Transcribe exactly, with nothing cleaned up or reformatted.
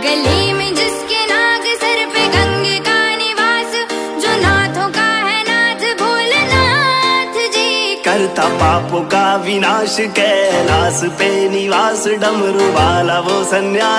गली में जिसके नाग सर पे गंगे का निवास, जो नाथों का है नाथ भोलेनाथ जी। करता पापों का विनाश कैलाश पे निवास, डमरू वाला वो सन्यासी।